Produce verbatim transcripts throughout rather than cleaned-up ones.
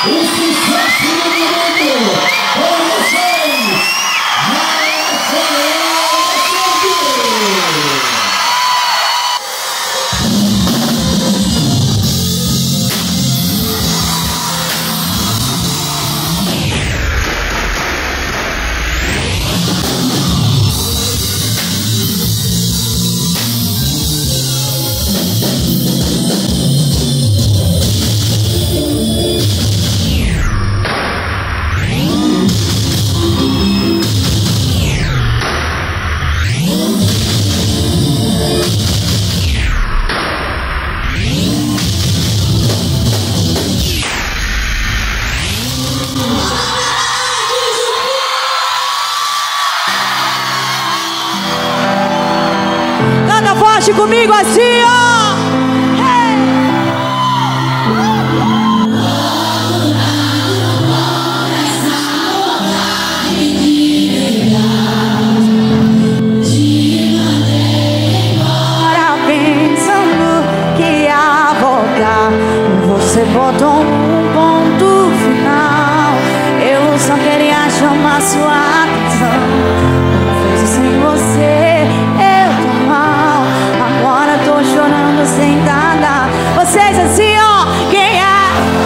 Comigo assim, ó. Hey. Agora pensando que ia voltar, você botou um ponto final. Eu só queria chamar sua atenção. Não fez sem você, eu tô mal. Agora tô chorando sentada. Vocês assim, ó. Quem é?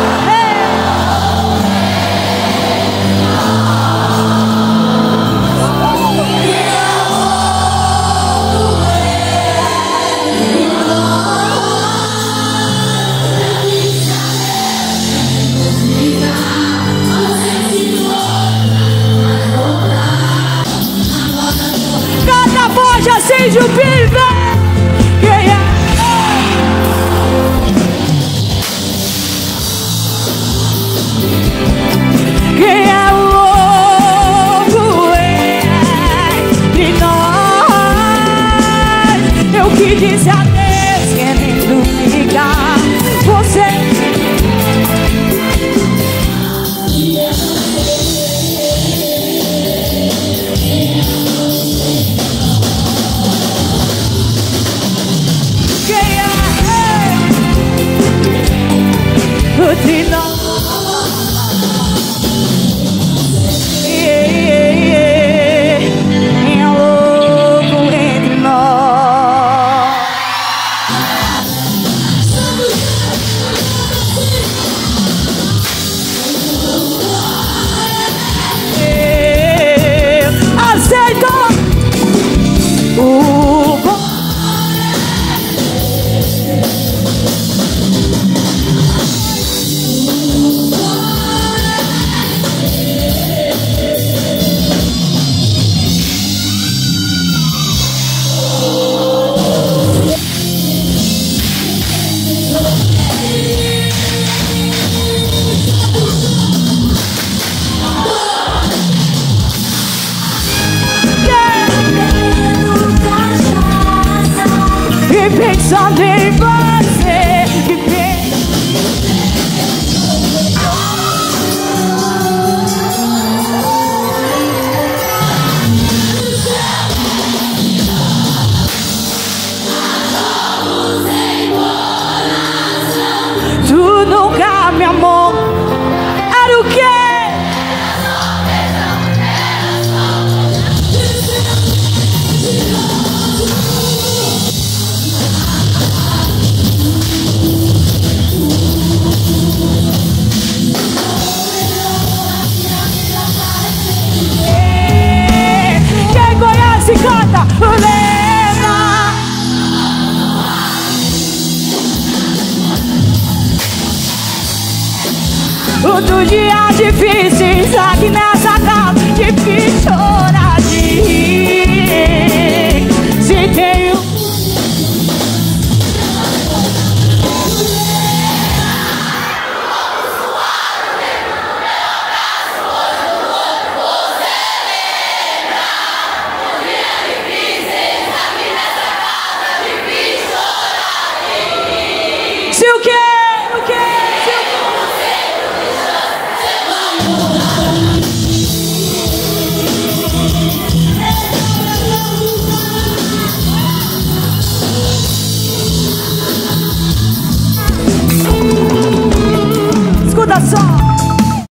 Canta a voz, acende o pive. Quem é o louco é de nós. Eu que disse adeus querendo ficar. Você quem é o de nós. Pensando em você, tu nunca me amou. Era o quê? Se canta, leva. Outro dia difícil aqui nessa casa, difícil.